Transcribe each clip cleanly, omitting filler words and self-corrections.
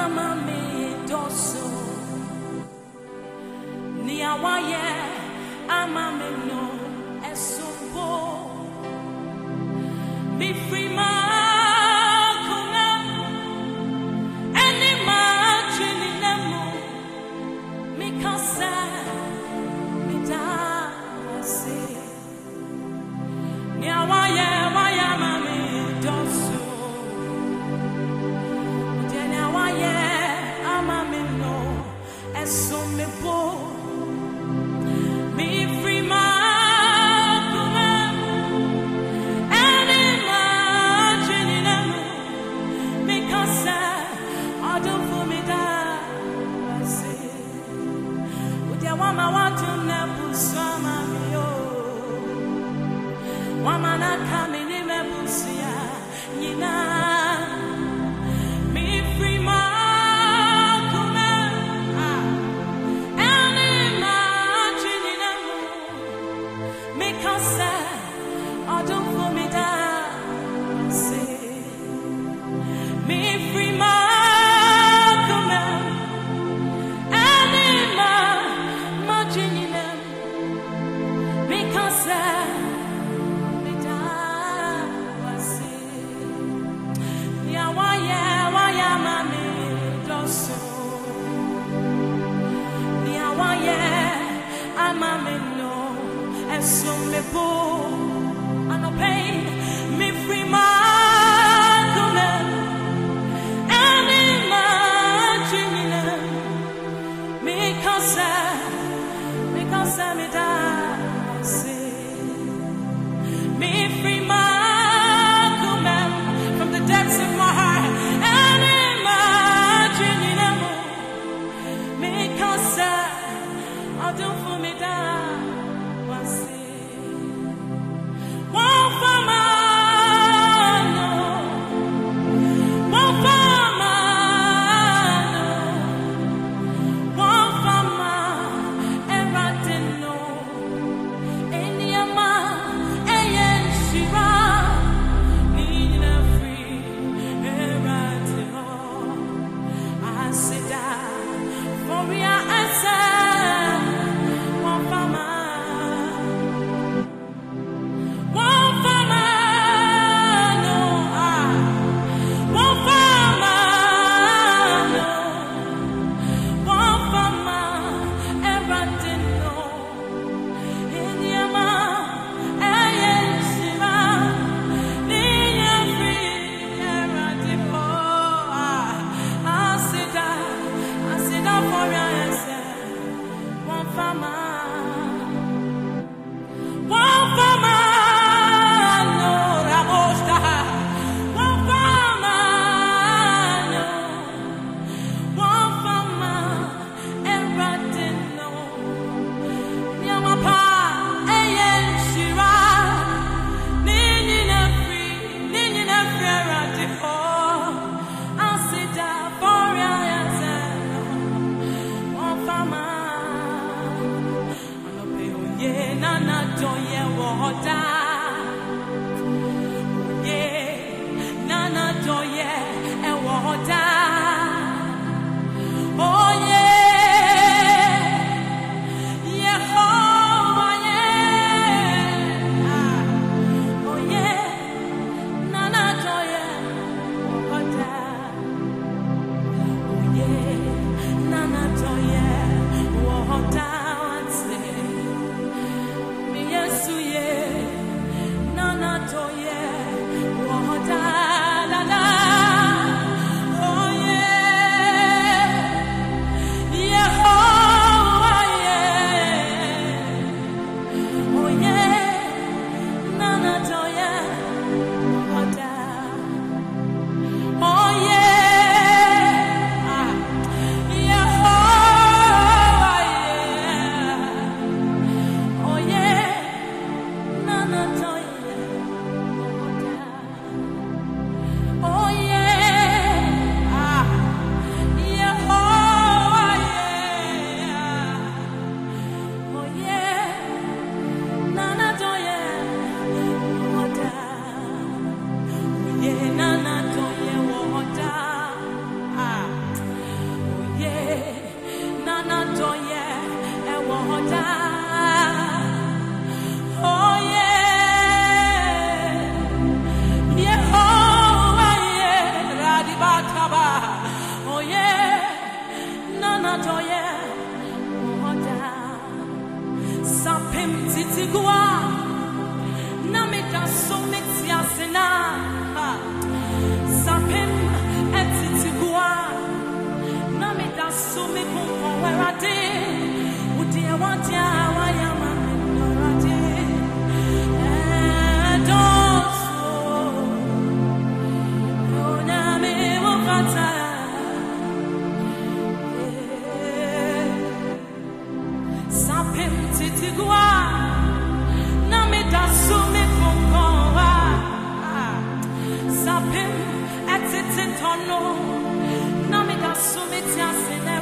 Oh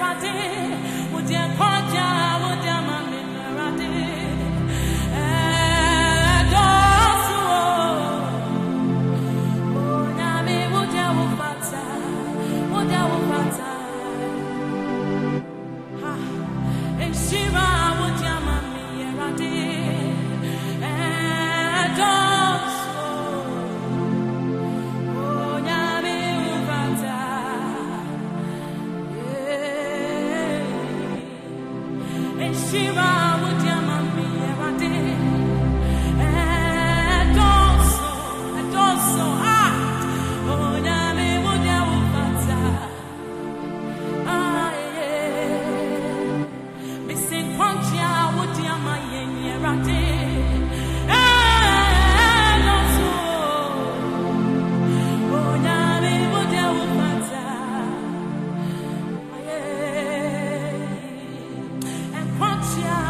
Yeah.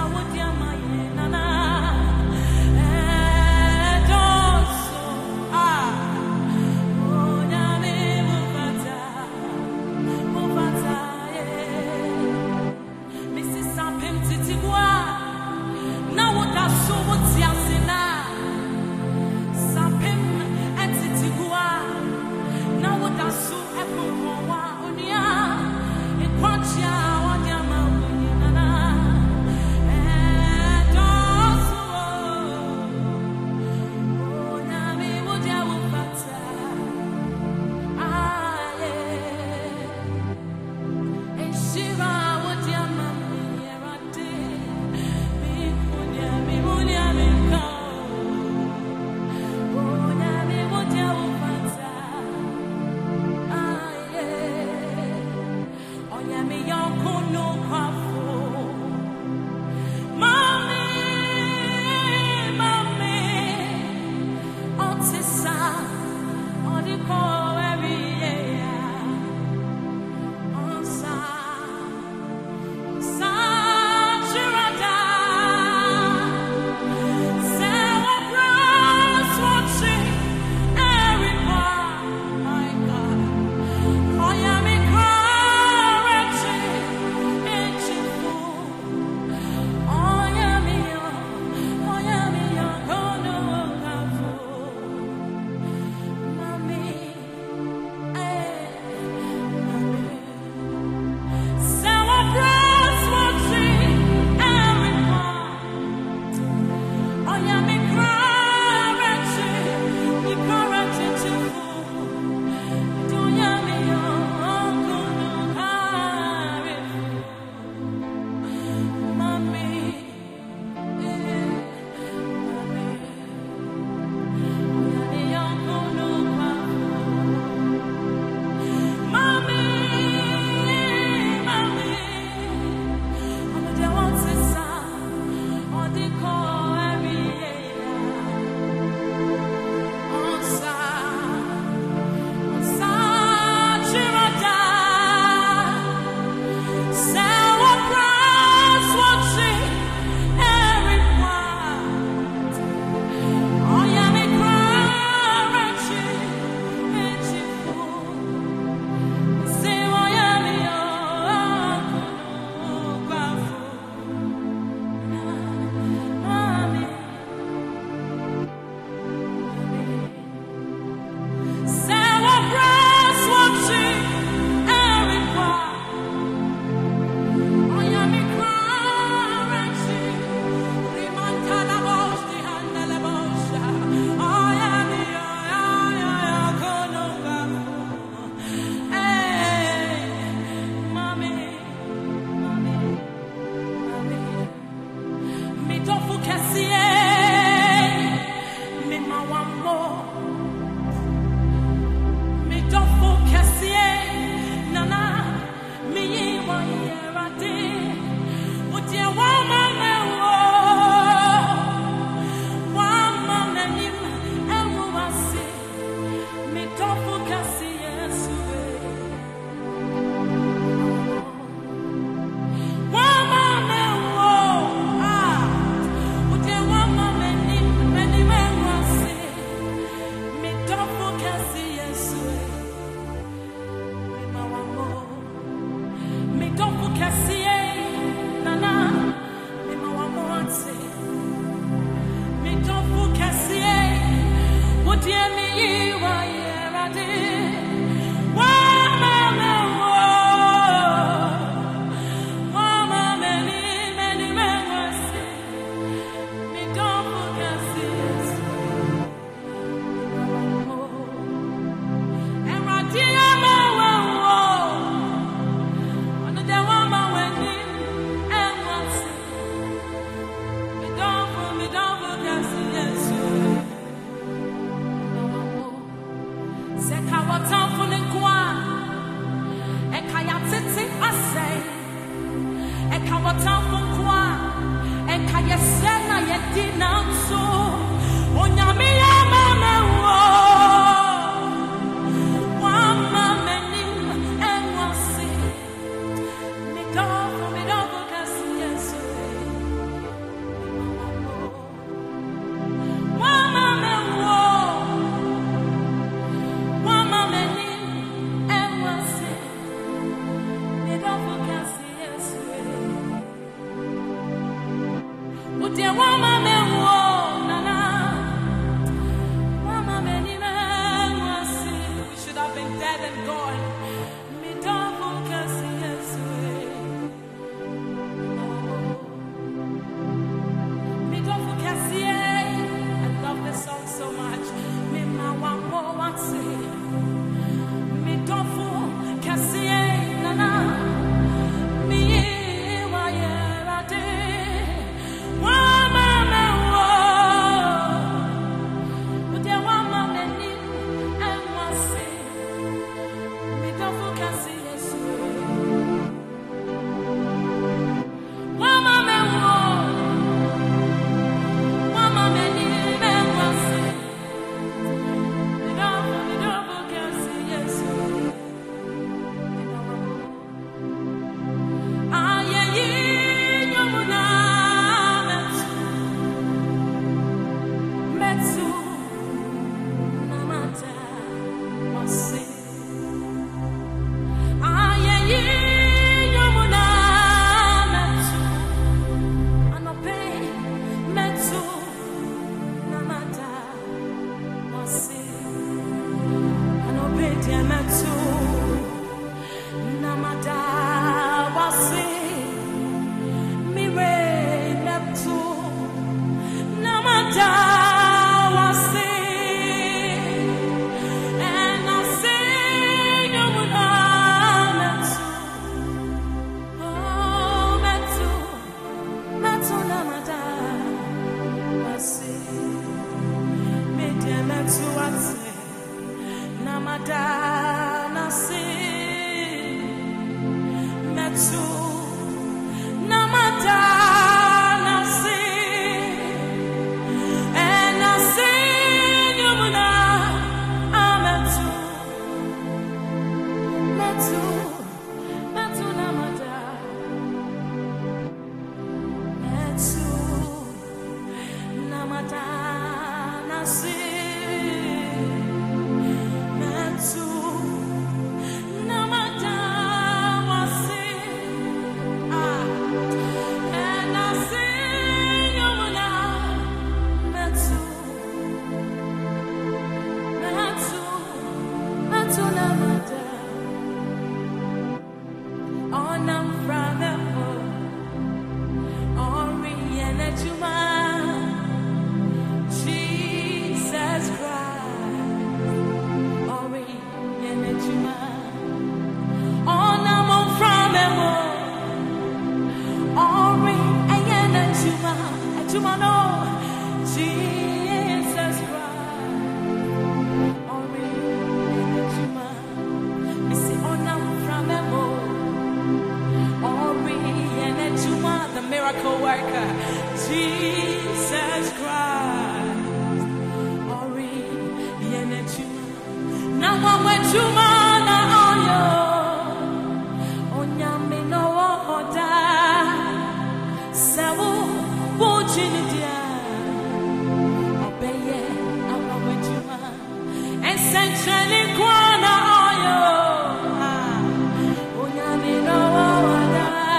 Essentially,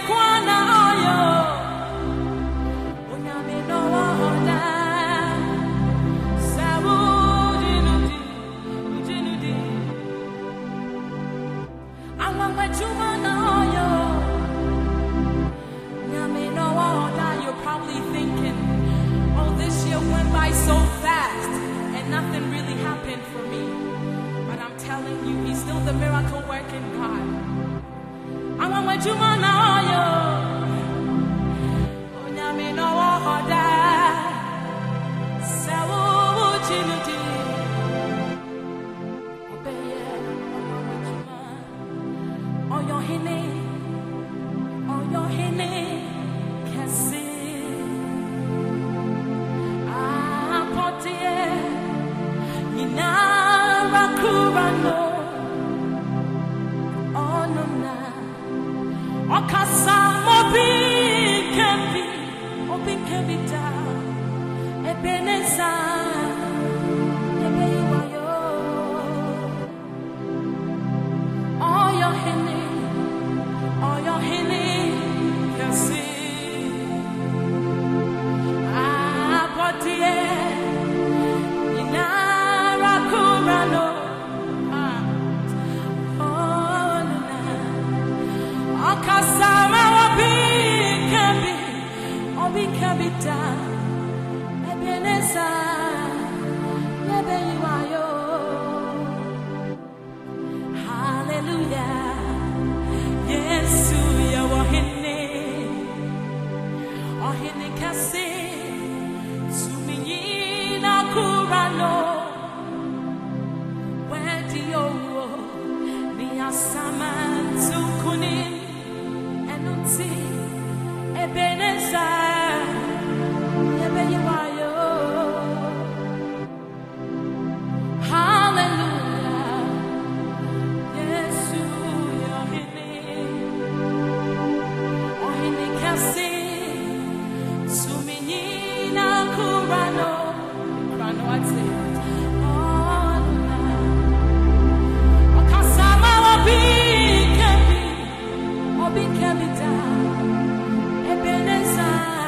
Ebeneza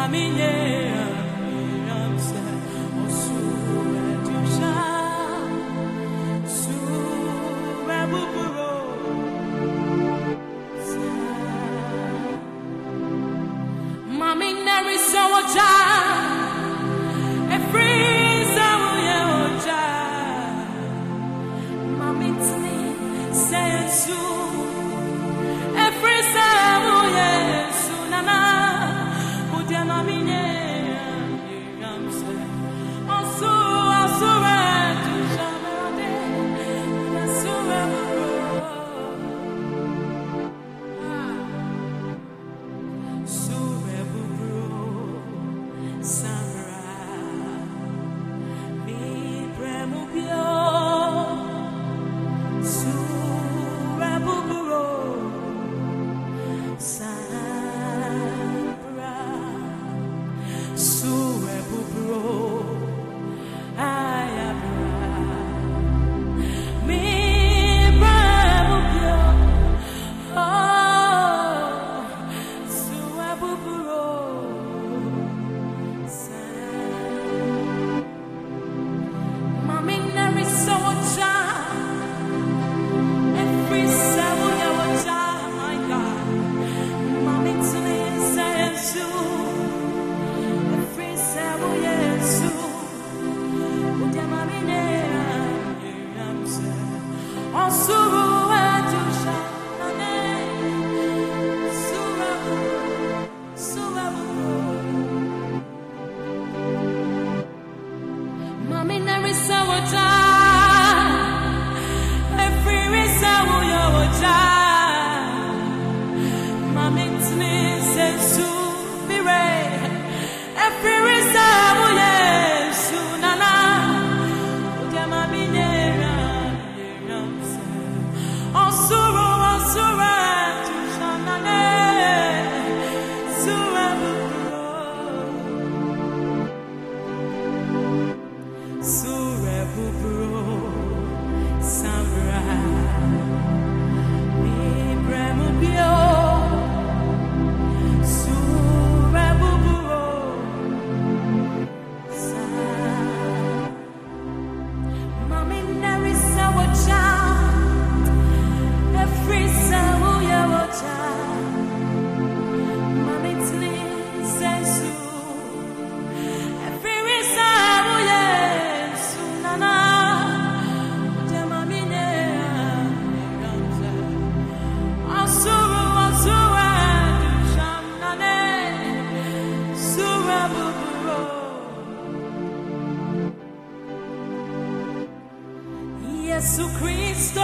Yesu Kristo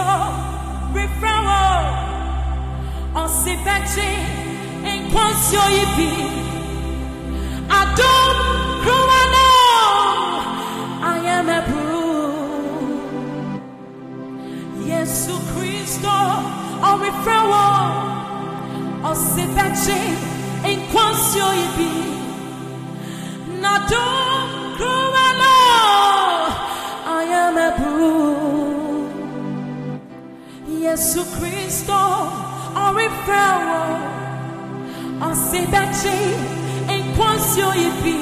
refrawo osibechi enkwansio yibi adom kruwano I am a brew. Yesu Kristo refrawo osibechi enkwansio yibi nadom kruwano I am a brew. Yesu Kristo orifrawo osibechi enkwansio yibi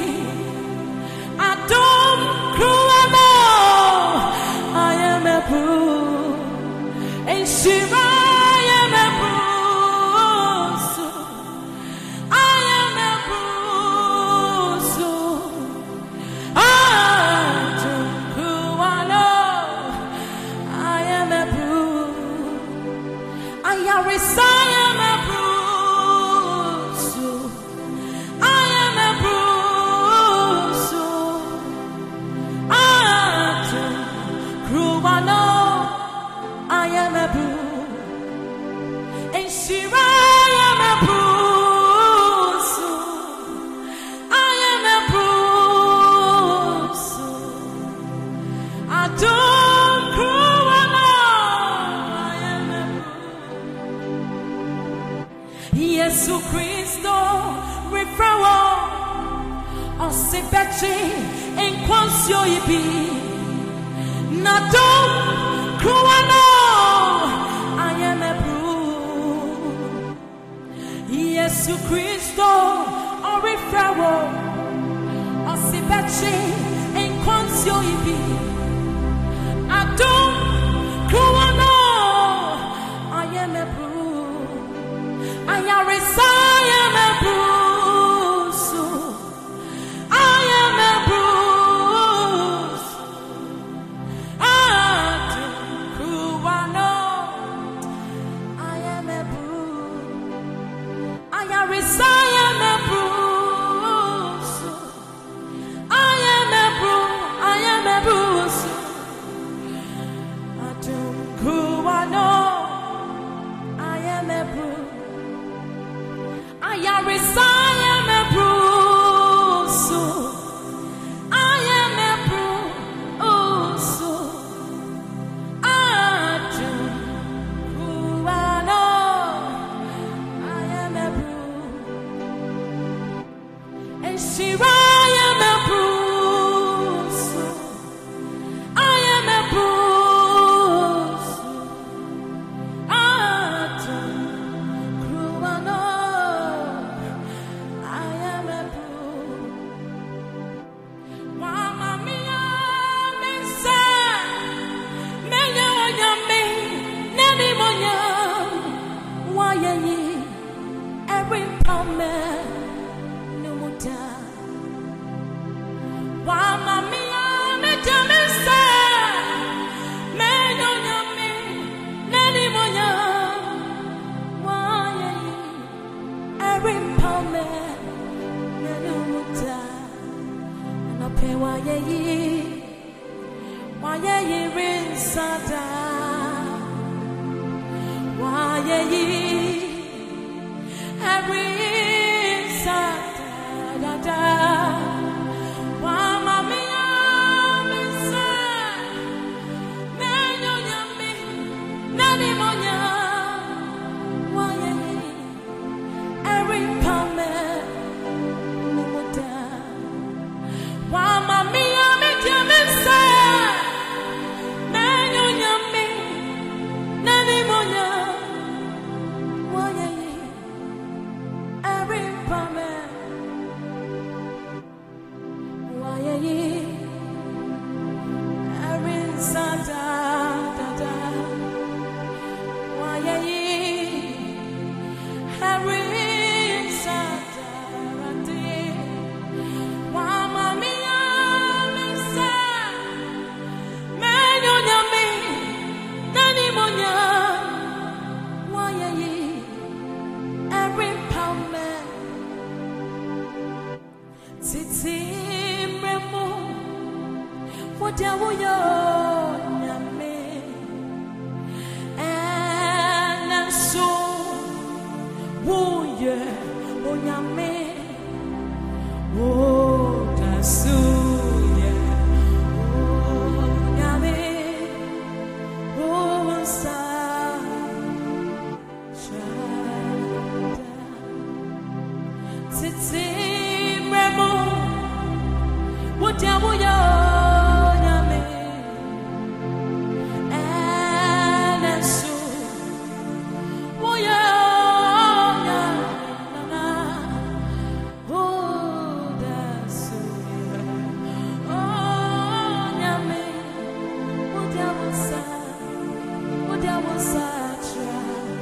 adom kruwano I am a brew. Enshira I am a brew. So I am a brew. So adom kruwano I am a brew. I am a bruise. I am a bruise. I am a bruise. And Shira, I am a bruise. I am a bruise. I don't cruel. I am a bruise. Yesu Kristo refrawo osibechi enkwansio yibi nadom kruwano I am a brew. Yesu Kristo refrawo sada wayeyi every sada da wa mami amisa menyo nyami nani monya wayeyi every pame mumuta wa mami amisa menyo nyami nani monya wayeyi every pame wayeyi every sada da da wayeyi every sada rati wa mami amisa menyo nyami nani monya wayeyi every pame titi mremo wodia woyo nyame enanso woye onyame wodasuye onyame wonsa chada titi mremo wodia woyo nyame enanso woye onyame wodasuye onyame wodia wonsa chada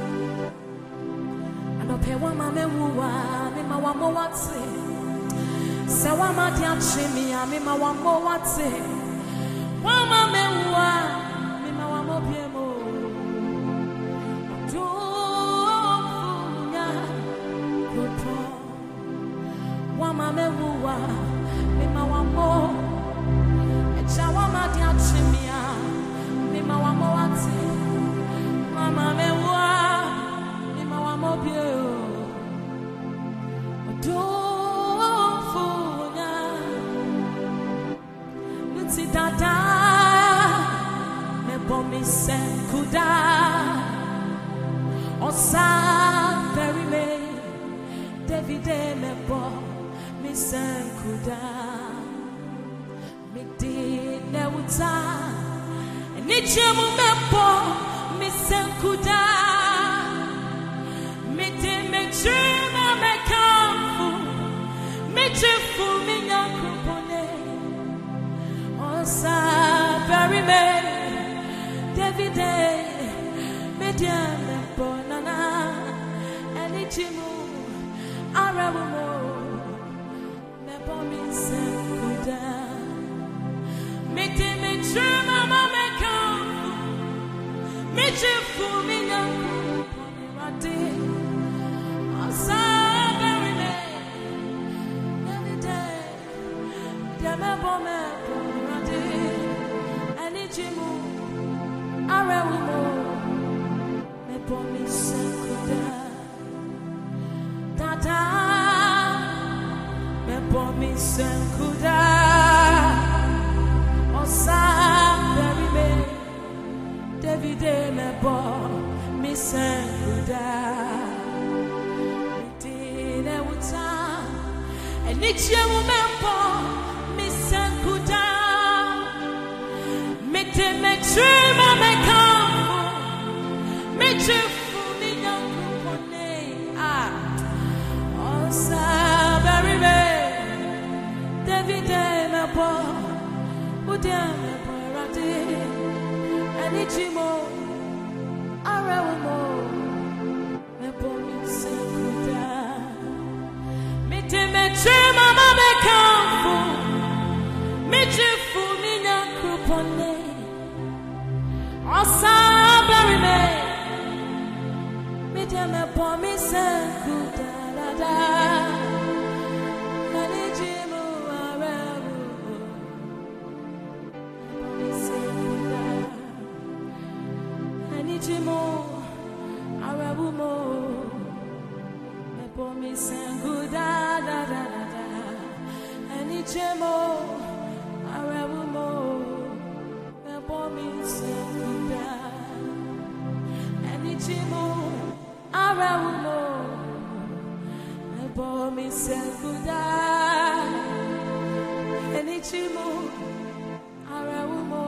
anopewa mamewa mema wamowate sewa madia chimi mema wamowate wama mewa mema wamobiemo odunya kupo wama mewa mema wamo echa wama dia chimi mema wamowate wama mewa mema wamobiemo dada me bomi senkuda osa very me David me bo mi senkuda mi di neuta ni chemu me bo mi senkuda mi di me chuma me kamfu mi chifu mi nyakrupone osa very me David mediana bonana enichimu arabumo me bomi senkuda me te me chuma mama kam me chifu me nyaku rati osa very me David me bomi enichimu arabumo me bomi senkuda dada me bomi senkuda osa very me David me bomi senkuda dine uta enichimu me bomi senkuda me trima me kamfu me chifu me nyankupone osa very me David me bo udia me bo rati enichimo arawo me bo mi senkuda me trima me kamfu me chifu me nyankupone osa very me me promise da da manijimu arabu Enichimo, Arabumo, Mepomi Sanguda, da da da da. Enichimo, Arabumo, Mepomi Sanguda. Enichimo, Arabumo, Mepomi Sanguda. Enichimo, Arabumo.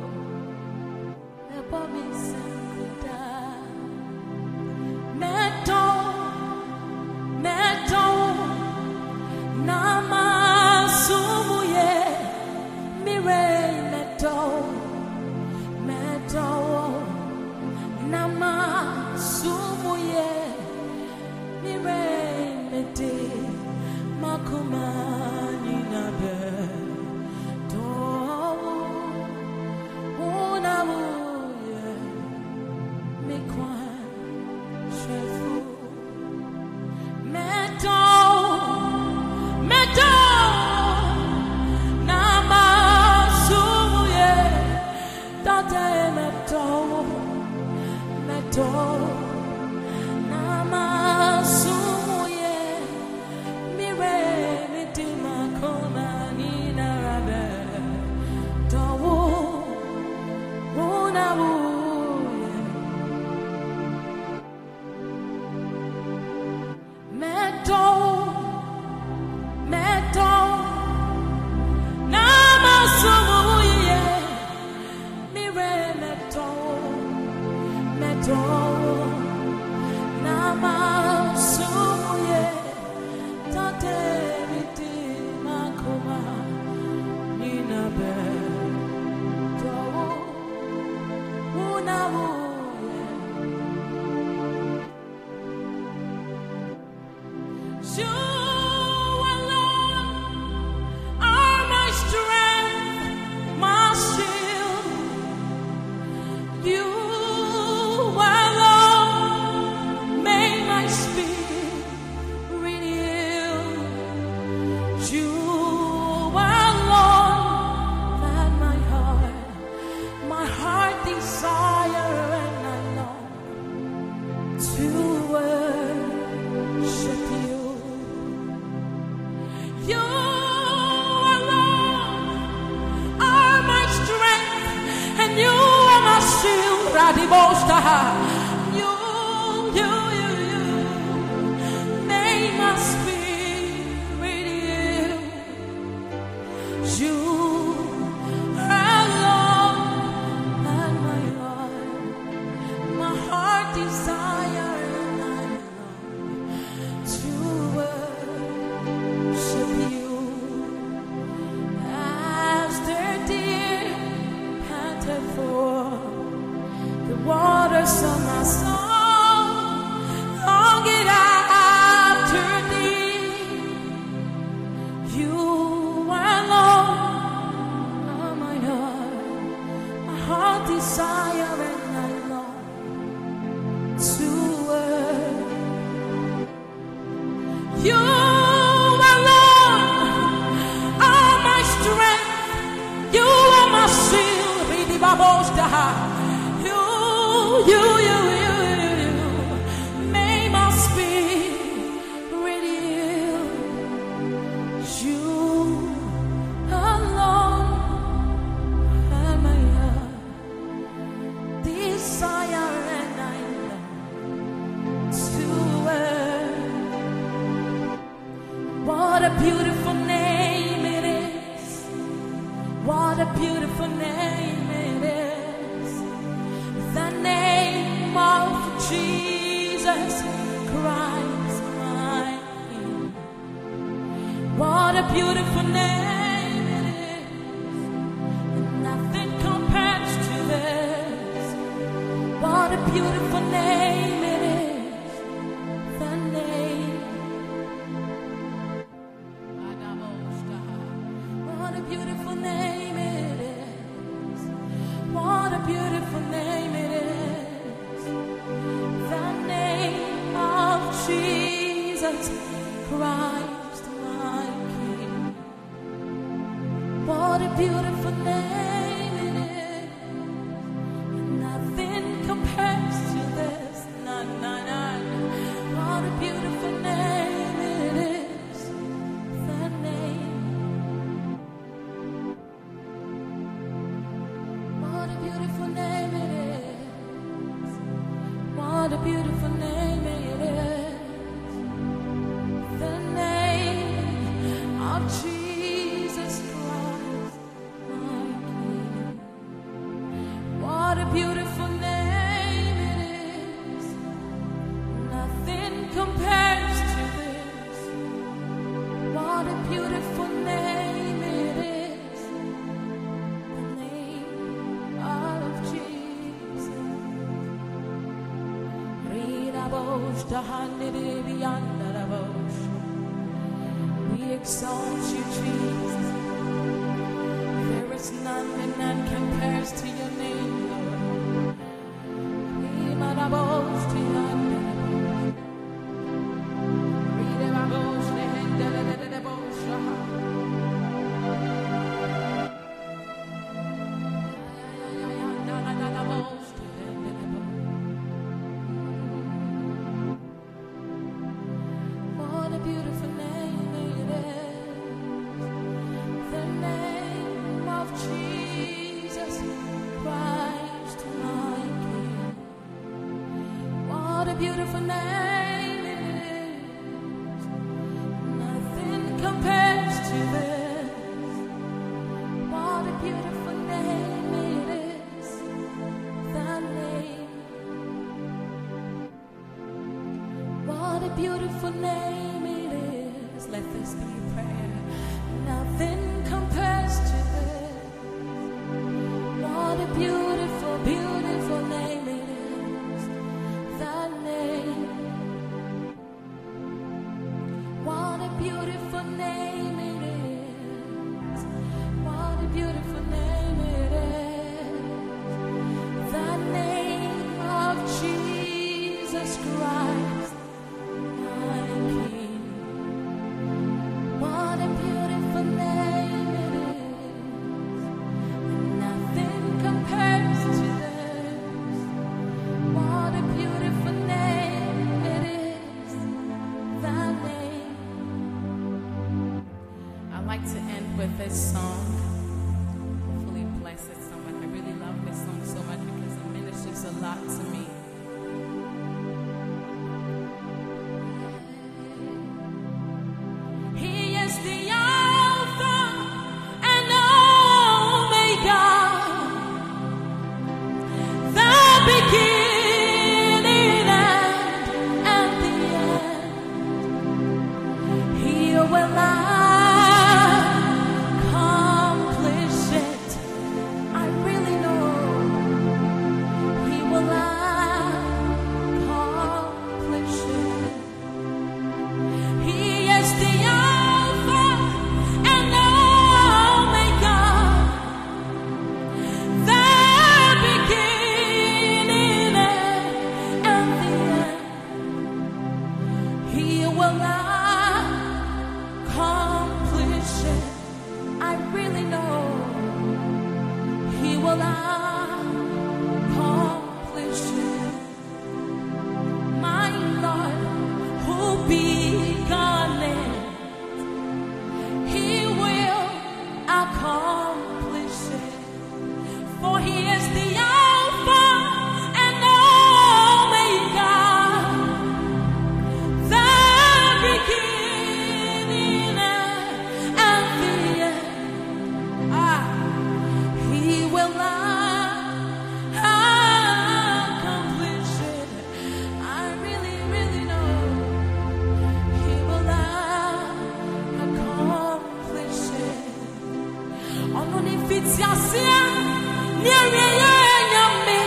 What a beautiful name it is. What a beautiful name it is. The name of Jesus Christ, my King. What a beautiful name it is. Nothing compares to this. What a beautiful name it is. The name. What a beautiful name it is. What a beautiful name it is. The name of Jesus Christ, my King. What a beautiful name it is. Nothing compares a beautiful name it is. The name of Jesus Christ, my King. What a beautiful name it is. Nothing compares to this. What a beautiful name it is. The name of Jesus. We exalt you, Jesus. There is none and none compares to your name, Lord. What a beautiful name it is. The name of Jesus Christ, my King. What a beautiful name it is. Nothing compares to this. What a beautiful name it is. The name. What a beautiful name it is. Let this be a prayer. Nothing compares to this. What a beautiful, beautiful name it is. The name. What a beautiful name it is. What a beautiful name it is. The name of Jesus Christ, my King. What a beautiful name it is. Nothing compares to this. What a beautiful name it is. The name. I like to end with this song. Hopefully it blesses someone. I really love this song so much because it ministers a lot to me. He is the Alpha and Omega, the beginning and the end. He will accomplish it. I really know He will accomplish it. He is the Alpha and Omega, the beginning and the end. He will accomplish it. I really know He will accomplish it. My Lord, who begun it, He will accomplish it. For He is the Alpha and Omega, the beginning and the end. He will accomplish it. I really, really know He will accomplish it. On unification, near me,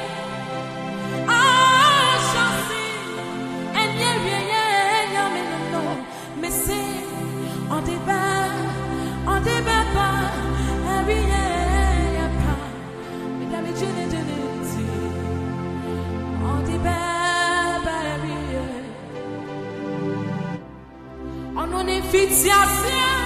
chassis, and near me, no, missing on the back, every year, we got me chilling, on the back, every year. On unification.